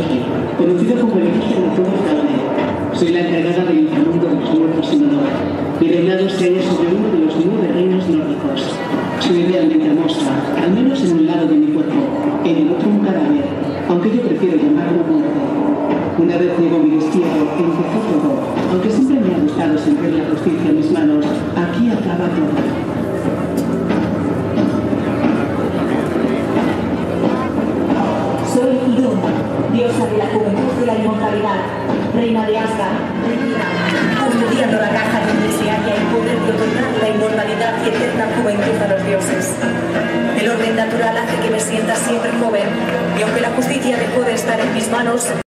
Sophie, conocida como el origen de todo fraude. Soy la encargada del inframundo de los muertos sin honor. Mi reinado se halla sobre uno de los 9 reinos nórdicos. Soy idealmente hermosa, al menos en un lado de mi cuerpo, en el otro un cadáver, aunque yo prefiero llamarlo muerte. Una vez llegó mi destierro, empezó todo. Aunque siempre me ha gustado sentir la justicia en mis manos, aquí acaba todo. Soy Idun, diosa de la juventud y la inmortalidad, reina de Asgard, custodiando la caja donde se halla el poder de otorgar la inmortalidad y eterna juventud a los dioses. El orden natural hace que me sienta siempre joven, y aunque la justicia dejó de estar en mis manos,